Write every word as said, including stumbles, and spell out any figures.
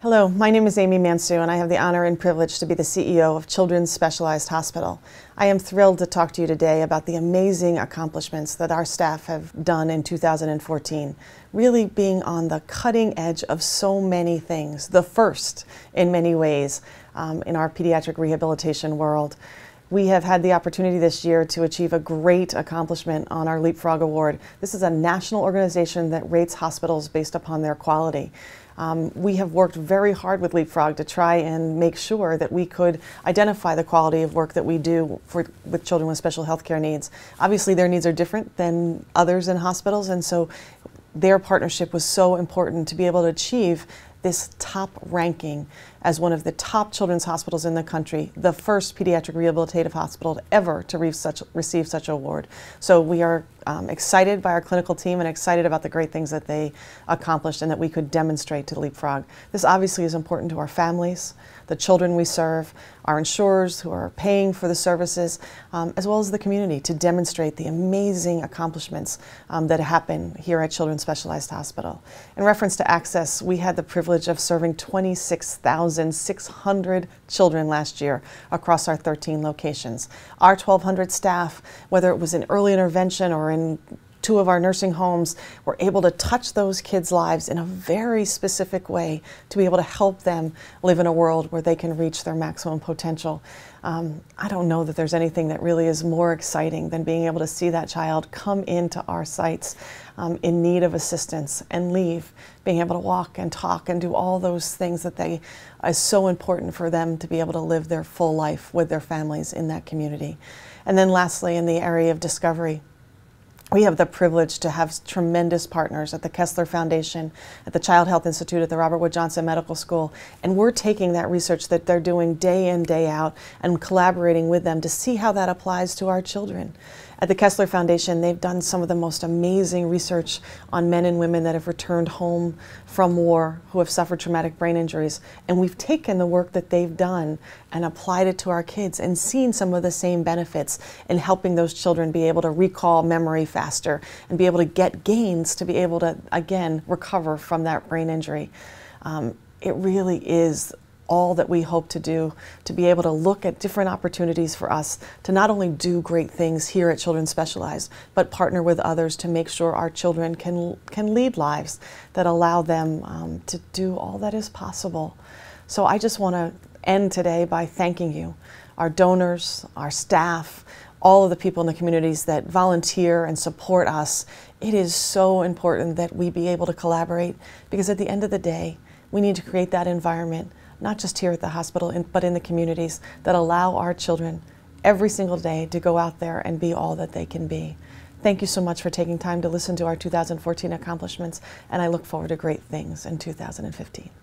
Hello, my name is Amy Mansue, and I have the honor and privilege to be the C E O of Children's Specialized Hospital. I am thrilled to talk to you today about the amazing accomplishments that our staff have done in two thousand fourteen, really being on the cutting edge of so many things, the first in many ways um, in our pediatric rehabilitation world. We have had the opportunity this year to achieve a great accomplishment on our Leapfrog Award. This is a national organization that rates hospitals based upon their quality. Um, we have worked very hard with Leapfrog to try and make sure that we could identify the quality of work that we do for, with children with special health care needs. Obviously, their needs are different than others in hospitals, and so their partnership was so important to be able to achieve this top ranking as one of the top children's hospitals in the country, the first pediatric rehabilitative hospital ever to receive such, receive such an award. So we are um, excited by our clinical team and excited about the great things that they accomplished and that we could demonstrate to Leapfrog. This obviously is important to our families, the children we serve, our insurers who are paying for the services, um, as well as the community, to demonstrate the amazing accomplishments um, that happen here at Children's Specialized Hospital. In reference to access, we had the privilege of serving twenty-six thousand six hundred children last year across our thirteen locations. Our twelve hundred staff, whether it was in early intervention or in two of our nursing homes, were able to touch those kids' lives in a very specific way to be able to help them live in a world where they can reach their maximum potential. Um, I don't know that there's anything that really is more exciting than being able to see that child come into our sites um, in need of assistance and leave, being able to walk and talk and do all those things that they is so important for them to be able to live their full life with their families in that community. And then lastly, in the area of discovery, we have the privilege to have tremendous partners at the Kessler Foundation, at the Child Health Institute, at the Robert Wood Johnson Medical School, and we're taking that research that they're doing day in, day out, and collaborating with them to see how that applies to our children. At the Kessler Foundation, they've done some of the most amazing research on men and women that have returned home from war who have suffered traumatic brain injuries, and we've taken the work that they've done and applied it to our kids and seen some of the same benefits in helping those children be able to recall memory faster and be able to get gains to be able to, again, recover from that brain injury. Um, it really is all that we hope to do, to be able to look at different opportunities for us to not only do great things here at Children's Specialized, but partner with others to make sure our children can, can lead lives that allow them um, to do all that is possible. So I just want to end today by thanking you, our donors, our staff, all of the people in the communities that volunteer and support us. It is so important that we be able to collaborate, because at the end of the day, we need to create that environment, not just here at the hospital, but in the communities, that allow our children every single day to go out there and be all that they can be. Thank you so much for taking time to listen to our two thousand fourteen accomplishments, and I look forward to great things in two thousand fifteen.